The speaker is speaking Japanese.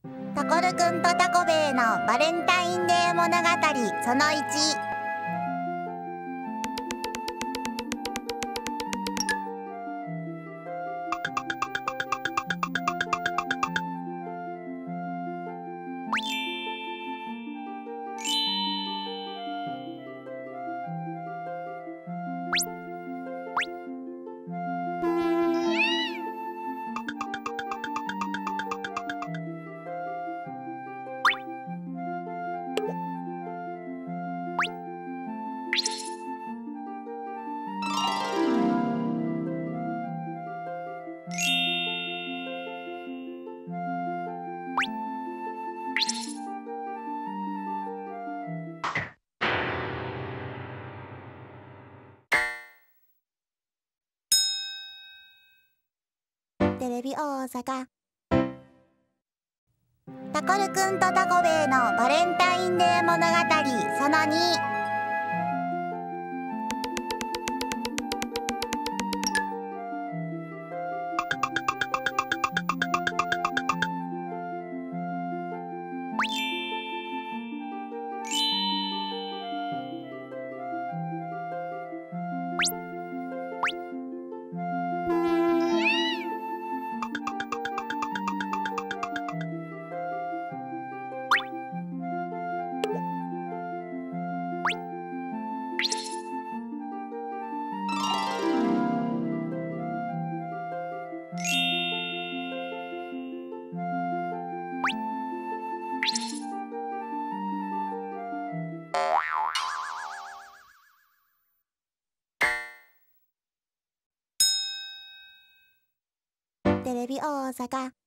タコルくんとタコベエのバレンタインデー物語その1。テレビ大阪。タコルくんとタコベエのバレンタインデー物語その2。テレビ大阪。